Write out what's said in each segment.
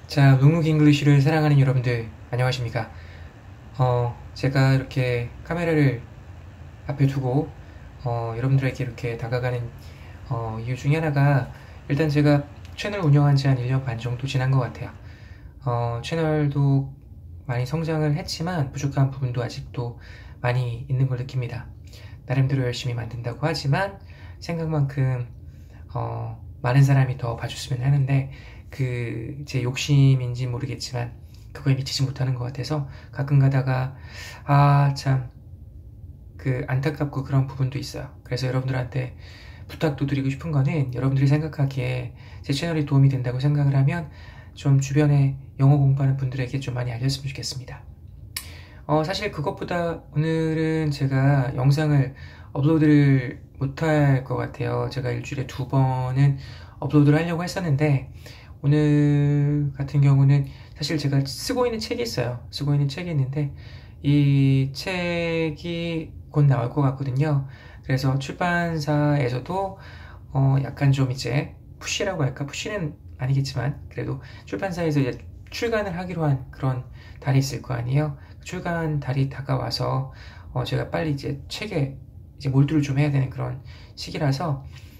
자, 묵묵 잉글리쉬를 사랑하는 여러분들, 안녕하십니까? 제가 이렇게 카메라를 앞에 두고, 여러분들에게 이렇게 다가가는, 이유 중에 하나가, 일단 제가 채널 운영한 지 한 1년 반 정도 지난 것 같아요. 채널도 많이 성장을 했지만, 부족한 부분도 아직도 많이 있는 걸 느낍니다. 나름대로 열심히 만든다고 하지만, 생각만큼, 많은 사람이 더 봐줬으면 하는데, 제 욕심인지 모르겠지만 그거에 미치지 못하는 것 같아서 가끔 가다가 참 안타깝고 그런 부분도 있어요. 그래서 여러분들한테 부탁도 드리고 싶은 거는, 여러분들이 생각하기에 제 채널이 도움이 된다고 생각을 하면 좀 주변에 영어 공부하는 분들에게 좀 많이 알렸으면 좋겠습니다. 사실 그것보다 오늘은 제가 영상을 업로드를 못할 것 같아요. 제가 일주일에 2번은 업로드를 하려고 했었는데, 오늘 같은 경우는 사실 제가 쓰고 있는 책이 있어요. 쓰고 있는 책이 있는데, 이 책이 곧 나올 것 같거든요. 그래서 출판사에서도 약간 좀 이제 푸시라고 할까? 푸시는 아니겠지만 그래도 출판사에서 이제 출간을 하기로 한 그런 달이 있을 거 아니에요. 출간 달이 다가와서 제가 빨리 이제 책에 이제 몰두를 좀 해야 되는 그런 시기라서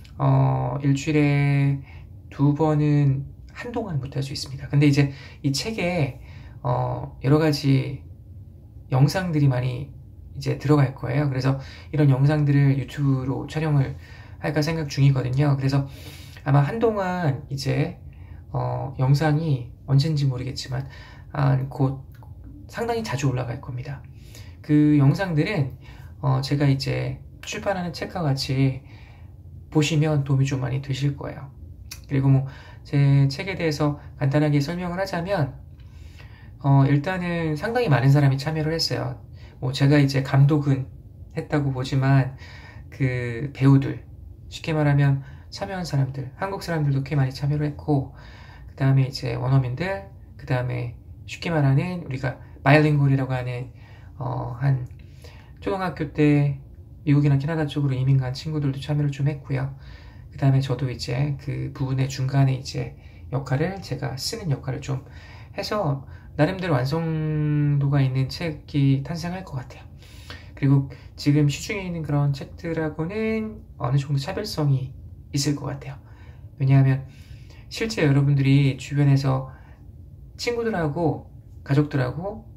일주일에 2번은 한동안 못할 수 있습니다. 근데 이제 이 책에 여러 가지 영상들이 많이 이제 들어갈 거예요. 그래서 이런 영상들을 유튜브로 촬영을 할까 생각 중이거든요. 그래서 아마 한동안 이제 영상이 언젠지 모르겠지만 곧 상당히 자주 올라갈 겁니다. 그 영상들은 제가 이제 출판하는 책과 같이 보시면 도움이 좀 많이 되실 거예요. 그리고 뭐 제 책에 대해서 간단하게 설명을 하자면, 일단은 상당히 많은 사람이 참여를 했어요. 뭐 제가 이제 감독은 했다고 보지만 그 배우들, 쉽게 말하면 참여한 사람들, 한국 사람들도 꽤 많이 참여를 했고, 그 다음에 이제 원어민들, 그 다음에 쉽게 말하는 우리가 바이링구얼이라고 하는 한 초등학교 때 미국이나 캐나다 쪽으로 이민 간 친구들도 참여를 좀 했고요. 그 다음에 저도 이제 그 부분의 중간에 이제 제가 쓰는 역할을 좀 해서 나름대로 완성도가 있는 책이 탄생할 것 같아요. 그리고 지금 시중에 있는 그런 책들하고는 어느 정도 차별성이 있을 것 같아요. 왜냐하면 실제 여러분들이 주변에서 친구들하고 가족들하고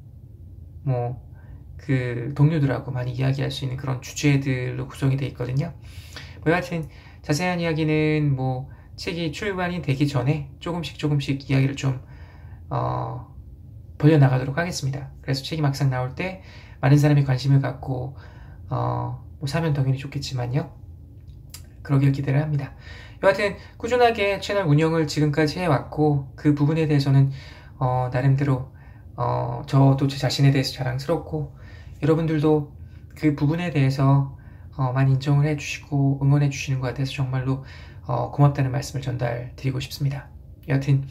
동료들하고 많이 이야기할 수 있는 그런 주제들로 구성이 되어 있거든요. 뭐 여하튼 자세한 이야기는 책이 출간이 되기 전에 조금씩 이야기를 좀 벌려나가도록 하겠습니다. 그래서 책이 막상 나올 때 많은 사람이 관심을 갖고 사면 당연히 좋겠지만요. 그러길 기대를 합니다. 여하튼 꾸준하게 채널 운영을 지금까지 해왔고, 그 부분에 대해서는 나름대로 저도 제 자신에 대해서 자랑스럽고, 여러분들도 그 부분에 대해서 많이 인정을 해주시고 응원해 주시는 것 같아서 정말로 고맙다는 말씀을 전달드리고 싶습니다. 여하튼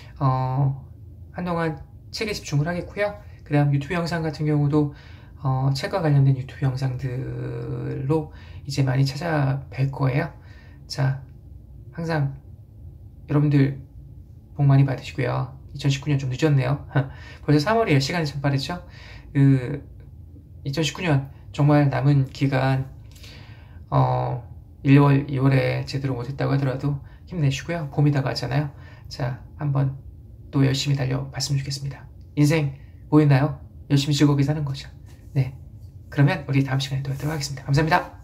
한동안 책에 집중을 하겠고요. 그 다음 유튜브 영상 같은 경우도 책과 관련된 유튜브 영상들로 이제 많이 찾아뵐 거예요. 자, 항상 여러분들 복 많이 받으시고요. 2019년 좀 늦었네요. 벌써 3월이에요. 시간이 참 빠르죠? 2019년 정말 남은 기간 1월, 2월에 제대로 못했다고 하더라도 힘내시고요. 봄이 다가왔잖아요. 자, 한번 또 열심히 달려봤으면 좋겠습니다. 인생 뭐 있나요? 열심히 즐겁게 사는 거죠. 네, 그러면 우리 다음 시간에 또 뵙도록 하겠습니다. 감사합니다.